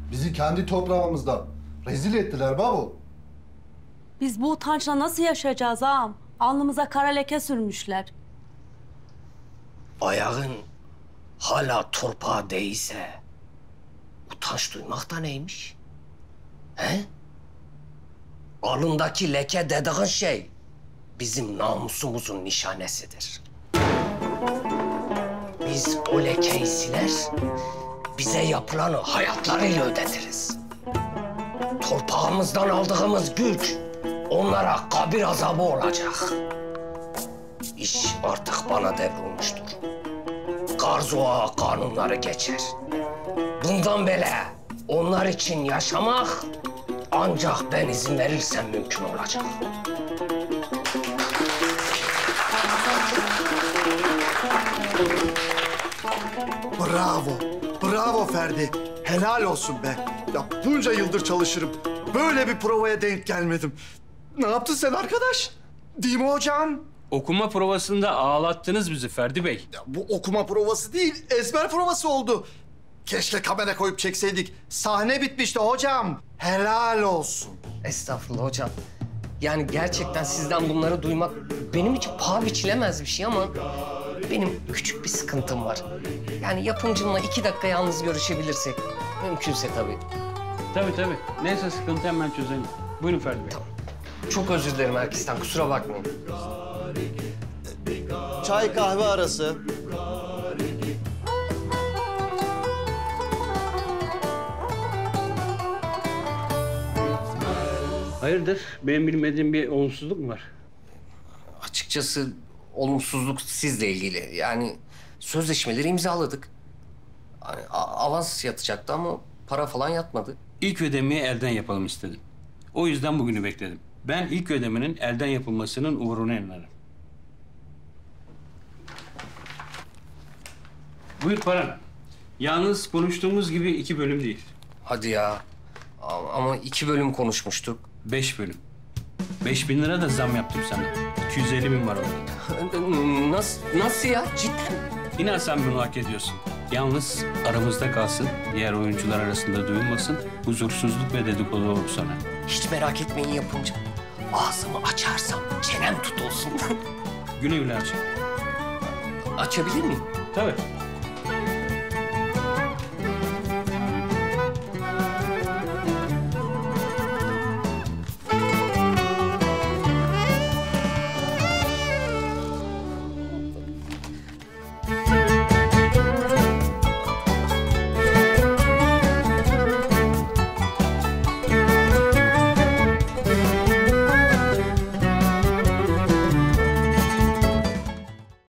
Bizi kendi toprağımızda rezil ettiler babu. Biz bu utançla nasıl yaşayacağız ağam? Alnımıza kara leke sürmüşler. Ayağın hala torpağa değilse utanç duymak da neymiş? He? Alındaki leke dediğin şey bizim namusumuzun nişanesidir. Biz o lekeyi siler, bize yapılanı hayatlarıyla ödetiriz. Torpağımızdan aldığımız güç onlara kabir azabı olacak. İş artık bana devrolmuştur. Garzoğa kanunları geçer. Bundan böyle onlar için yaşamak ancak ben izin verirsem mümkün olacak. Bravo, bravo Ferdi. Helal olsun be. Ya bunca yıldır çalışırım. Böyle bir provaya denk gelmedim. Ne yaptın sen arkadaş? Değil mi hocam? Okuma provasında ağlattınız bizi Ferdi Bey. Ya bu okuma provası değil, ezber provası oldu. Keşke kamera koyup çekseydik. Sahne bitmişti hocam. Helal olsun. Estağfurullah hocam. Yani gerçekten sizden bunları duymak benim için paha biçilemez bir şey ama benim küçük bir sıkıntım var. Yani yapımcımla 2 dakika yalnız görüşebilirsek, mümkünse tabii. Tabii. Neyse sıkıntı hemen çözelim. Buyurun Ferdi Bey. Tamam. Çok özür dilerim herkesten, kusura bakmayın. Çay kahve arası. Hayırdır? Benim bilmediğim bir olumsuzluk mu var? Açıkçası olumsuzluk sizle ilgili. Yani sözleşmeleri imzaladık. Hani avans yatacaktı ama para falan yatmadı. İlk ödemeyi elden yapalım istedim. O yüzden bugünü bekledim. Ben ilk ödemenin elden yapılmasının uğruna inanırım. Buyur paran. Yalnız konuştuğumuz gibi 2 bölüm değil. Hadi ya. Ama 2 bölüm konuşmuştuk. 5 bölüm. 5.000 lira da zam yaptım sana. 250.000 var orada. Nasıl ya? Cidden? İnan sen bunu hak ediyorsun. Yalnız aramızda kalsın, diğer oyuncular arasında duyulmasın, huzursuzluk ve dedikodu olur sana. Hiç merak etmeyin yapımcım. Ağzımı açarsam çenem tutulsun. Güle güle aç. Açabilir miyim? Tabii.